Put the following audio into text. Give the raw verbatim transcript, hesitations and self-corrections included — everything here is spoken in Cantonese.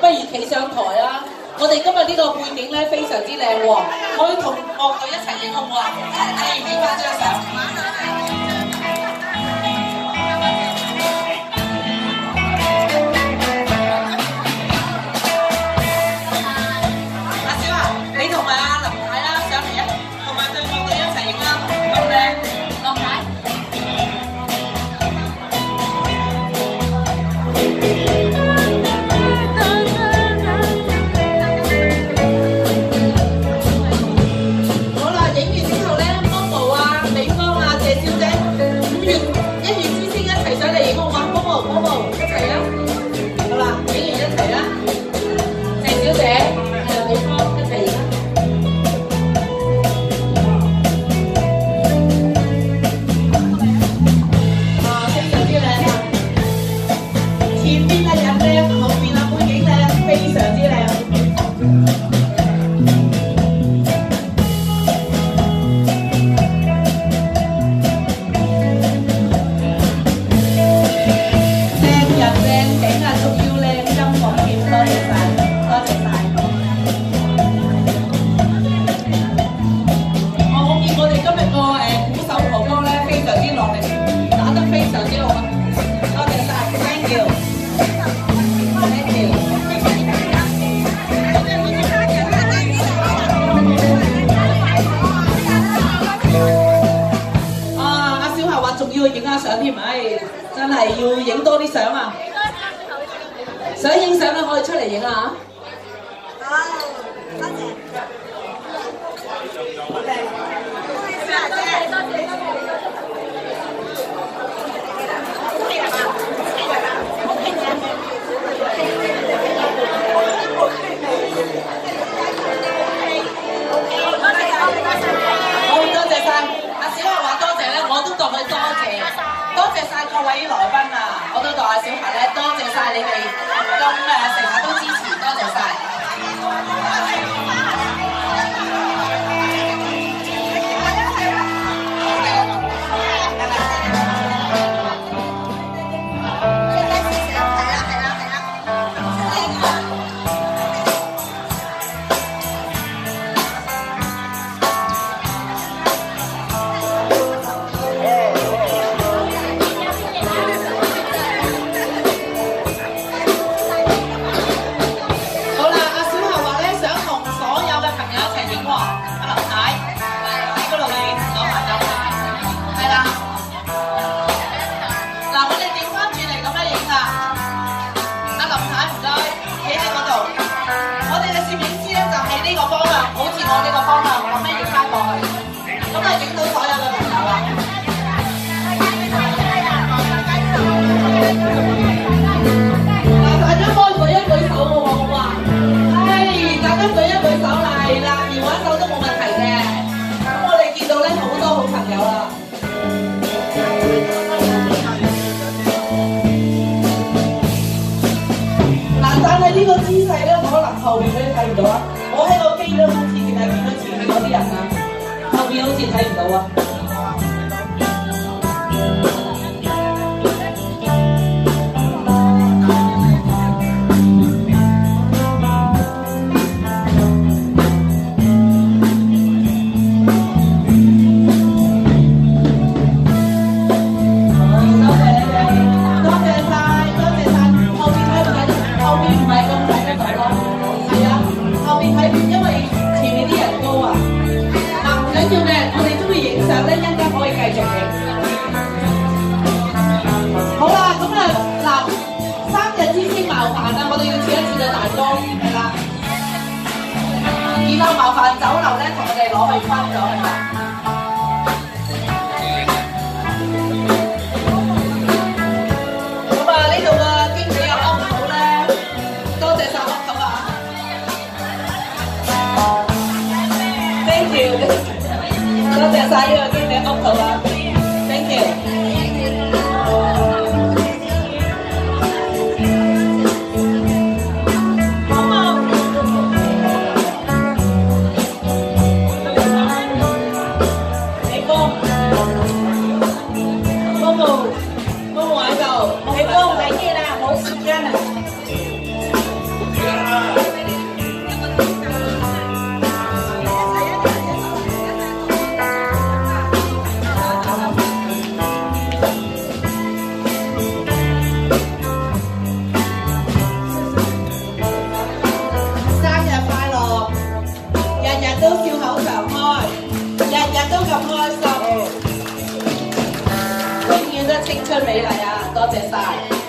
不如企上台啦！我哋今日呢個背景咧非常之靚喎，可以同樂隊一齊影好唔好啊？你影翻張相。阿小啊，你同埋阿林太啦上嚟啊，同埋對樂隊一齊影啦，咁靚，林太。 真係要影多啲相啊！想影相咧可以出嚟影啊！好，多謝。好靚，多謝多謝多謝。好，多謝晒。阿小華話多謝咧，我都當佢多謝。 多謝晒各位來賓啊！我都代阿小霞咧，多謝晒你哋咁誒成日都支持，多謝晒。我呢個方向，咁咧影翻過去，咁啊影到所有嘅朋友啦。嗱，大家可以舉一舉手喎，好唔好啊？係，大家舉一舉手嚟啦，搖一手都冇問題嘅。咁我哋見到咧好多好朋友啦。嗱，但係呢個姿勢咧，可能後邊你睇唔到啊。我喺個機都好似淨係見到前面嗰啲人啊，後邊好似睇唔到啊。好啦，咁啊嗱，生日之先麻煩啊，我哋要切一切個蛋糕，係啦。然後麻煩酒樓咧，同我哋攞去分咗係嘛？咁啊，呢度嘅經理阿歐頭咧，多謝晒歐頭啊 ！Thank you， 多謝晒呢個經理歐頭啊 ！Thank you。 你幫我睇見啦，冇時間啊！ 春美麗啊！多謝晒。